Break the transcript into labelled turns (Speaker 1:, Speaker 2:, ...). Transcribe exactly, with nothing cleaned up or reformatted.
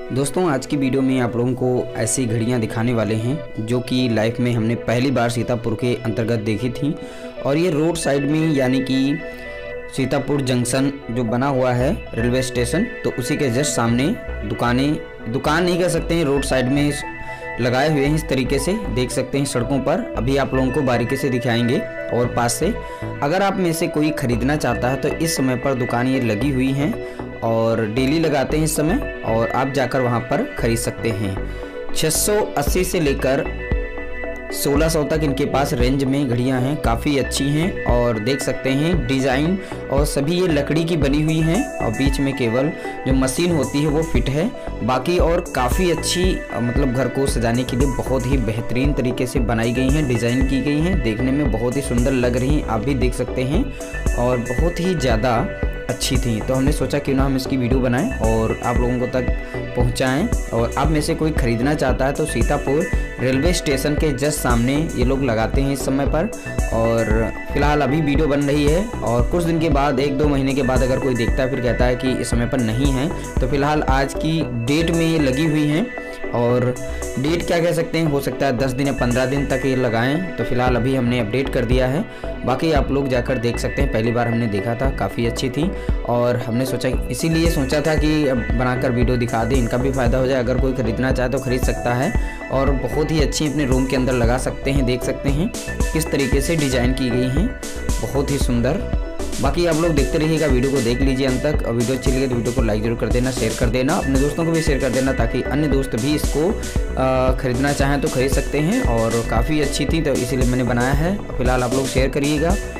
Speaker 1: दोस्तों आज की वीडियो में आप लोगों को ऐसी घड़ियां दिखाने वाले हैं जो कि लाइफ में हमने पहली बार सीतापुर के अंतर्गत देखी थी। और ये रोड साइड में यानी कि सीतापुर जंक्शन जो बना हुआ है रेलवे स्टेशन, तो उसी के जस्ट सामने दुकानें दुकान नहीं कह सकते हैं, रोड साइड में लगाए हुए हैं। इस तरीके से देख सकते हैं सड़कों पर। अभी आप लोगों को बारीकी से दिखाएंगे और पास से। अगर आप में से कोई ख़रीदना चाहता है तो इस समय पर दुकान ये लगी हुई हैं और डेली लगाते हैं इस समय, और आप जाकर वहां पर खरीद सकते हैं। छह सौ अस्सी से लेकर सोलह सौ तक इनके पास रेंज में घड़ियां हैं, काफ़ी अच्छी हैं। और देख सकते हैं डिज़ाइन और सभी ये लकड़ी की बनी हुई हैं और बीच में केवल जो मशीन होती है वो फिट है। बाकी और काफ़ी अच्छी, मतलब घर को सजाने के लिए बहुत ही बेहतरीन तरीके से बनाई गई हैं, डिज़ाइन की गई हैं, देखने में बहुत ही सुंदर लग रही हैं, आप भी देख सकते हैं, और बहुत ही ज़्यादा अच्छी थी। तो हमने सोचा क्यों ना हम इसकी वीडियो बनाएं और आप लोगों को तक पहुंचाएं। और आप में से कोई ख़रीदना चाहता है तो सीतापुर रेलवे स्टेशन के जस्ट सामने ये लोग लगाते हैं इस समय पर। और फिलहाल अभी वीडियो बन रही है, और कुछ दिन के बाद, एक दो महीने के बाद अगर कोई देखता है फिर कहता है कि इस समय पर नहीं है, तो फिलहाल आज की डेट में ये लगी हुई हैं। और डेट क्या कह सकते हैं, हो सकता है दस दिन या पंद्रह दिन तक ये लगाएं। तो फिलहाल अभी हमने अपडेट कर दिया है, बाकी आप लोग जाकर देख सकते हैं। पहली बार हमने देखा था, काफ़ी अच्छी थी, और हमने सोचा, इसीलिए सोचा था कि अब बनाकर वीडियो दिखा दें, इनका भी फ़ायदा हो जाए। अगर कोई ख़रीदना चाहे तो ख़रीद सकता है, और बहुत ही अच्छी अपने रूम के अंदर लगा सकते हैं। देख सकते हैं किस तरीके से डिज़ाइन की गई हैं, बहुत ही सुंदर। बाकी आप लोग देखते रहिएगा, वीडियो को देख लीजिए अंत तक। और वीडियो अच्छी लगे तो वीडियो को लाइक जरूर कर देना, शेयर कर देना, अपने दोस्तों को भी शेयर कर देना, ताकि अन्य दोस्त भी इसको ख़रीदना चाहें तो ख़रीद सकते हैं। और काफ़ी अच्छी थी तो इसीलिए मैंने बनाया है। फिलहाल आप लोग शेयर करिएगा।